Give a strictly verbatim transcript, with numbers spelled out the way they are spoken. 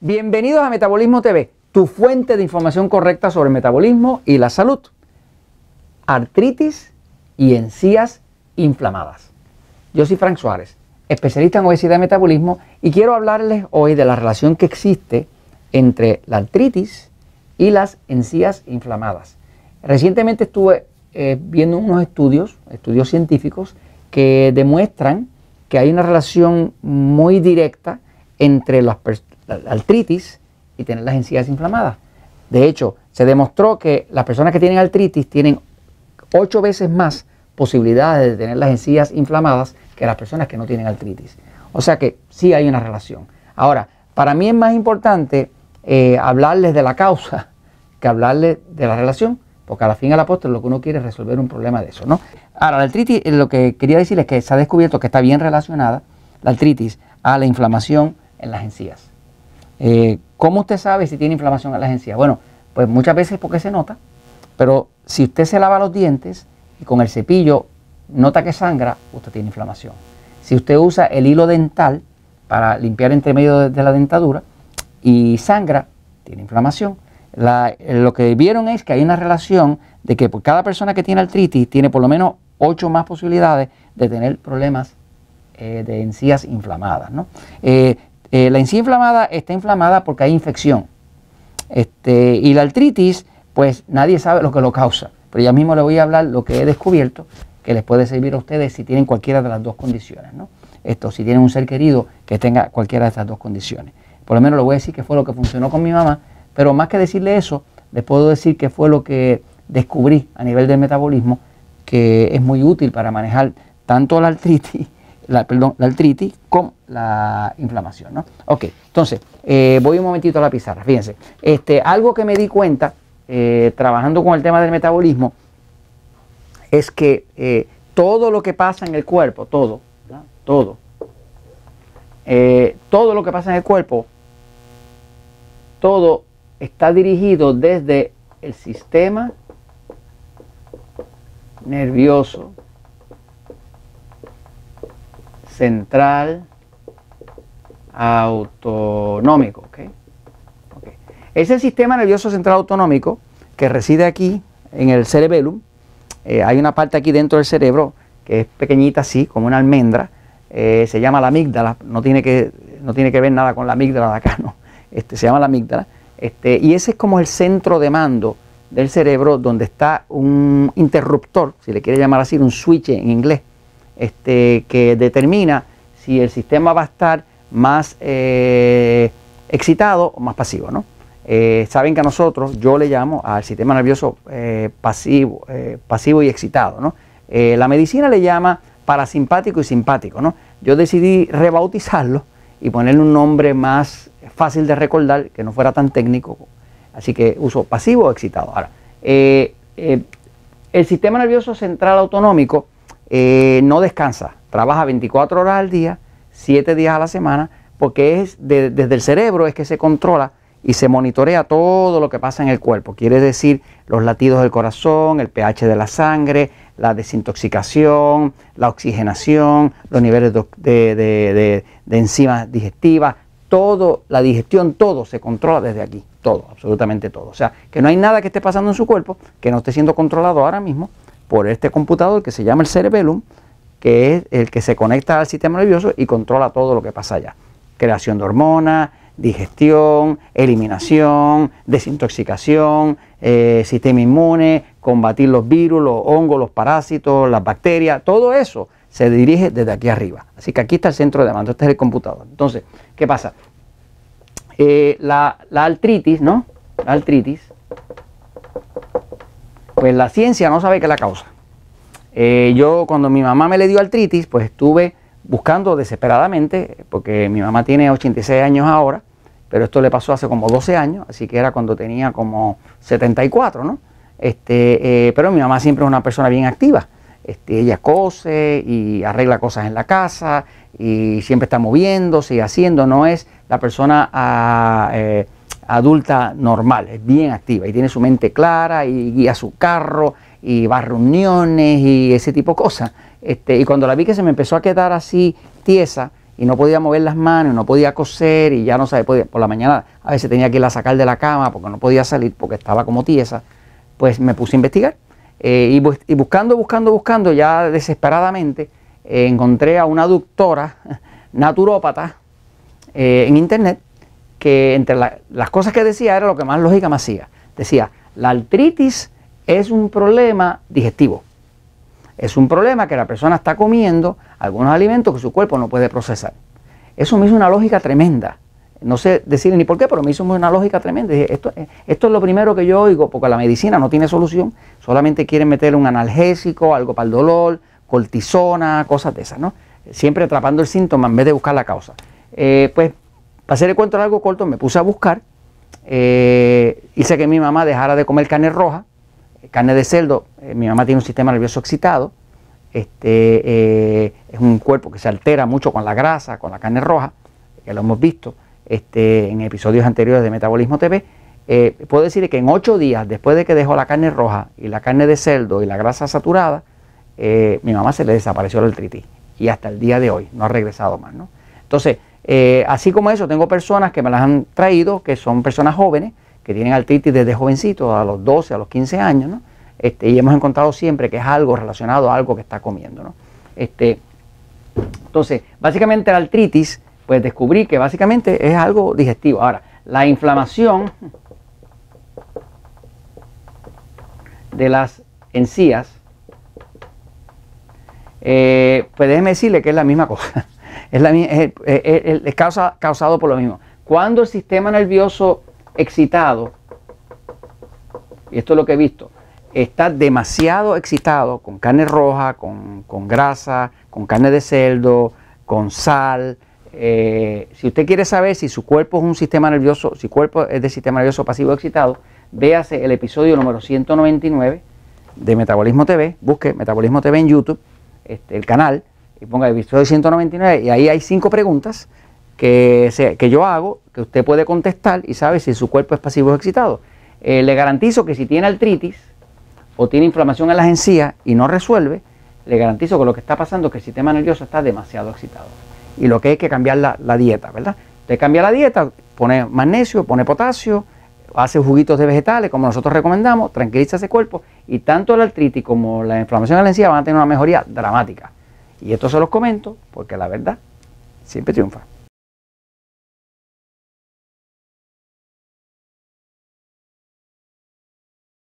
Bienvenidos a Metabolismo T V, tu fuente de información correcta sobre el metabolismo y la salud. Artritis y encías inflamadas. Yo soy Frank Suárez, especialista en obesidad y metabolismo, y quiero hablarles hoy de la relación que existe entre la artritis y las encías inflamadas. Recientemente estuve eh, viendo unos estudios, estudios científicos, que demuestran que hay una relación muy directa entre las personas, la artritis y tener las encías inflamadas. De hecho, se demostró que las personas que tienen artritis tienen ocho veces más posibilidades de tener las encías inflamadas que las personas que no tienen artritis. O sea que sí hay una relación. Ahora, para mí es más importante eh, hablarles de la causa que hablarles de la relación, porque a la fin y a la postre lo que uno quiere es resolver un problema de eso, ¿no? Ahora, la artritis, lo que quería decirles es que se ha descubierto que está bien relacionada la artritis a la inflamación en las encías. Eh, ¿Cómo usted sabe si tiene inflamación en las encías? Bueno, pues muchas veces porque se nota, pero si usted se lava los dientes y con el cepillo nota que sangra, usted tiene inflamación. Si usted usa el hilo dental para limpiar entre medio de, de la dentadura y sangra, tiene inflamación. La, lo que vieron es que hay una relación de que por cada persona que tiene artritis tiene por lo menos ocho más posibilidades de tener problemas eh, de encías inflamadas, ¿no? Eh, Eh, la encía inflamada está inflamada porque hay infección. Este, y la artritis, pues nadie sabe lo que lo causa. Pero ya mismo les voy a hablar lo que he descubierto que les puede servir a ustedes si tienen cualquiera de las dos condiciones, ¿no? Esto, si tienen un ser querido que tenga cualquiera de estas dos condiciones. Por lo menos les voy a decir que fue lo que funcionó con mi mamá, pero más que decirle eso, les puedo decir que fue lo que descubrí a nivel del metabolismo, que es muy útil para manejar tanto la artritis, La, perdón, la artritis con la inflamación, ¿no? Ok, entonces, eh, voy un momentito a la pizarra, fíjense. Este, algo que me di cuenta, eh, trabajando con el tema del metabolismo, es que eh, todo lo que pasa en el cuerpo, todo, ¿verdad? todo, eh, todo lo que pasa en el cuerpo, todo está dirigido desde el sistema nervioso central autonómico. ¿Okay? Okay. Ese sistema nervioso central autonómico que reside aquí en el cerebellum, eh, hay una parte aquí dentro del cerebro que es pequeñita así, como una almendra, eh, se llama la amígdala, no tiene, que, no tiene que ver nada con la amígdala de acá, no, este, se llama la amígdala, este, y ese es como el centro de mando del cerebro, donde está un interruptor, si le quiere llamar así, un switch en inglés, Este, que determina si el sistema va a estar más eh, excitado o más pasivo, ¿no? Eh, saben que a nosotros, yo le llamo al sistema nervioso eh, pasivo, eh, pasivo y excitado, ¿no? Eh, la medicina le llama parasimpático y simpático, ¿no? Yo decidí rebautizarlo y ponerle un nombre más fácil de recordar, que no fuera tan técnico, así que uso pasivo o excitado. Ahora, eh, eh, el sistema nervioso central autonómico Eh, no descansa, trabaja veinticuatro horas al día, siete días a la semana, porque es de, desde el cerebro es que se controla y se monitorea todo lo que pasa en el cuerpo. Quiere decir los latidos del corazón, el pH de la sangre, la desintoxicación, la oxigenación, los niveles de, de, de, de, de enzimas digestivas, todo, la digestión, todo se controla desde aquí, todo, absolutamente todo. O sea, que no hay nada que esté pasando en su cuerpo que no esté siendo controlado ahora mismo por este computador que se llama el cerebellum, que es el que se conecta al sistema nervioso y controla todo lo que pasa allá. Creación de hormonas, digestión, eliminación, desintoxicación, eh, sistema inmune, combatir los virus, los hongos, los parásitos, las bacterias, todo eso se dirige desde aquí arriba. Así que aquí está el centro de mando, este es el computador. Entonces, ¿qué pasa? Eh, la, la artritis, ¿no? La artritis, pues la ciencia no sabe qué es la causa. Eh, yo cuando mi mamá me le dio artritis, pues estuve buscando desesperadamente, porque mi mamá tiene ochenta y seis años ahora, pero esto le pasó hace como doce años, así que era cuando tenía como setenta y cuatro, ¿no? Este, eh, pero mi mamá siempre es una persona bien activa. Este, ella cose y arregla cosas en la casa y siempre está moviéndose y haciendo, no es la persona a, eh, adulta normal, es bien activa y tiene su mente clara y guía su carro y va a reuniones y ese tipo de cosas. Este, y cuando la vi que se me empezó a quedar así tiesa y no podía mover las manos, no podía coser y ya no sabía, podía, por la mañana a veces tenía que ir a sacar de la cama porque no podía salir porque estaba como tiesa, pues me puse a investigar eh, y, bu y buscando, buscando, buscando ya desesperadamente eh, encontré a una doctora naturópata eh, en internet que entre la, las cosas que decía era lo que más lógica me hacía. Decía, la artritis es un problema digestivo. Es un problema que la persona está comiendo algunos alimentos que su cuerpo no puede procesar. Eso me hizo una lógica tremenda. No sé decirle ni por qué, pero me hizo una lógica tremenda. Dije, esto, esto es lo primero que yo oigo, porque la medicina no tiene solución. Solamente quieren meterle un analgésico, algo para el dolor, cortisona, cosas de esas, ¿no? Siempre atrapando el síntoma en vez de buscar la causa. Eh, pues, para hacer el cuento largo corto, me puse a buscar. Eh, hice que mi mamá dejara de comer carne roja. Carne de cerdo, eh, mi mamá tiene un sistema nervioso excitado, este, eh, es un cuerpo que se altera mucho con la grasa, con la carne roja, que lo hemos visto este, en episodios anteriores de Metabolismo T V. Eh, puedo decir que en ocho días, después de que dejó la carne roja y la carne de cerdo y la grasa saturada, eh, mi mamá se le desapareció la artritis y hasta el día de hoy no ha regresado más, ¿no? Entonces, eh, así como eso, tengo personas que me las han traído, que son personas jóvenes, que tienen artritis desde jovencitos, a los doce, a los quince años, ¿no? Este, y hemos encontrado siempre que es algo relacionado a algo que está comiendo, ¿no? Este, entonces, básicamente la artritis, pues descubrí que básicamente es algo digestivo. Ahora, la inflamación de las encías, eh, pues déjeme decirle que es la misma cosa, es, la, es, es, es, es causa, causado por lo mismo. Cuando el sistema nervioso excitado, y esto es lo que he visto, está demasiado excitado con carne roja, con, con grasa, con carne de cerdo, con sal. Eh, si usted quiere saber si su cuerpo es un sistema nervioso, si su cuerpo es de sistema nervioso pasivo excitado, véase el episodio número ciento noventa y nueve de Metabolismo T V, busque Metabolismo T V en YouTube, este, el canal, y ponga el episodio ciento noventa y nueve, y ahí hay cinco preguntas que, se, que yo hago, que usted puede contestar y sabe si su cuerpo es pasivo o excitado. Eh, le garantizo que si tiene artritis o tiene inflamación en las encías y no resuelve, le garantizo que lo que está pasando es que el sistema nervioso está demasiado excitado. Y lo que hay que cambiar la, la dieta, ¿verdad? Usted cambia la dieta, pone magnesio, pone potasio, hace juguitos de vegetales, como nosotros recomendamos, tranquiliza ese cuerpo, y tanto la artritis como la inflamación en la encía van a tener una mejoría dramática. Y esto se los comento porque la verdad siempre triunfa.